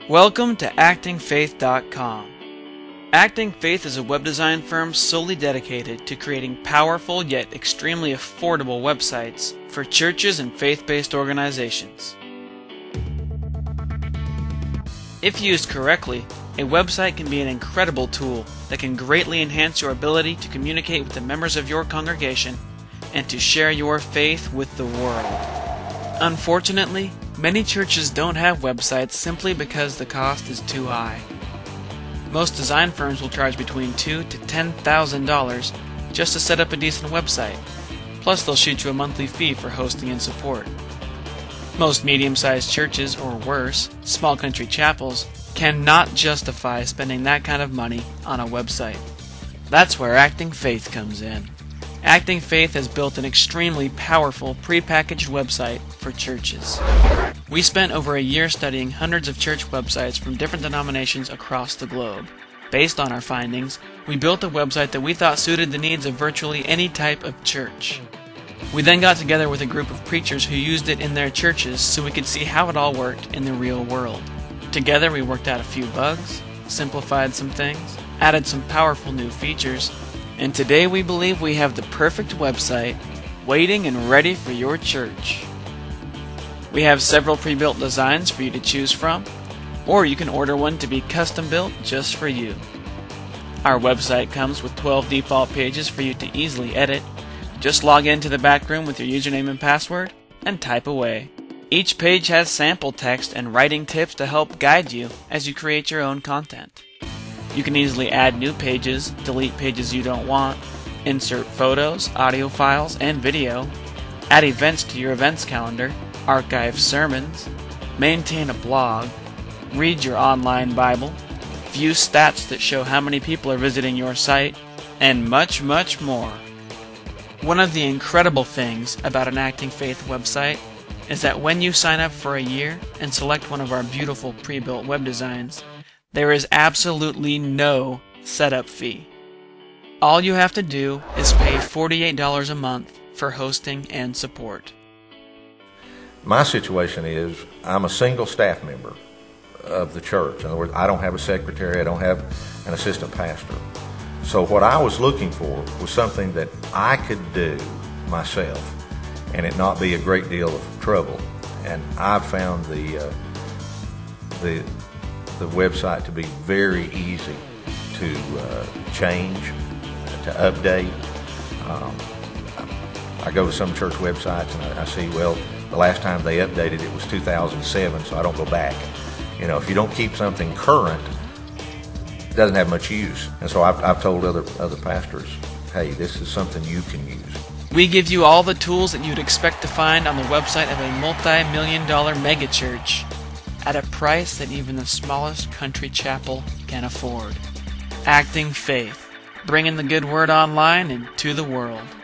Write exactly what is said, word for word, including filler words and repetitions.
Welcome to acting faith dot com. Acting Faith is a web design firm solely dedicated to creating powerful yet extremely affordable websites for churches and faith-based organizations. If used correctly, a website can be an incredible tool that can greatly enhance your ability to communicate with the members of your congregation and to share your faith with the world. Unfortunately, many churches don't have websites simply because the cost is too high. Most design firms will charge between two thousand to ten thousand dollars just to set up a decent website. Plus, they'll shoot you a monthly fee for hosting and support. Most medium-sized churches, or worse, small country chapels, cannot justify spending that kind of money on a website. That's where Acting Faith comes in. Acting Faith has built an extremely powerful prepackaged website for churches. We spent over a year studying hundreds of church websites from different denominations across the globe. Based on our findings, we built a website that we thought suited the needs of virtually any type of church. We then got together with a group of preachers who used it in their churches so we could see how it all worked in the real world. Together we worked out a few bugs, simplified some things, added some powerful new features, and today we believe we have the perfect website waiting and ready for your church. We have several pre-built designs for you to choose from, or you can order one to be custom built just for you. Our website comes with twelve default pages for you to easily edit. Just log into the back room with your username and password and type away. Each page has sample text and writing tips to help guide you as you create your own content. You can easily add new pages, delete pages you don't want, insert photos, audio files, and video, add events to your events calendar, archive sermons, maintain a blog, read your online Bible, view stats that show how many people are visiting your site, and much, much more. One of the incredible things about an Acting Faith website is that when you sign up for a year and select one of our beautiful pre-built web designs, there is absolutely no setup fee. All you have to do is pay forty-eight dollars a month for hosting and support. My situation is I'm a single staff member of the church. In other words, I don't have a secretary, I don't have an assistant pastor. So what I was looking for was something that I could do myself and it not be a great deal of trouble. And I found the uh, the the website to be very easy to uh, change, to update. Um, I go to some church websites and I, I see, well, the last time they updated it was two thousand seven, so I don't go back. You know, if you don't keep something current, it doesn't have much use. And so I've, I've told other other pastors, hey, this is something you can use. We give you all the tools that you'd expect to find on the website of a multi-million dollar megachurch at a price that even the smallest country chapel can afford. Acting Faith, bringing the good word online and to the world.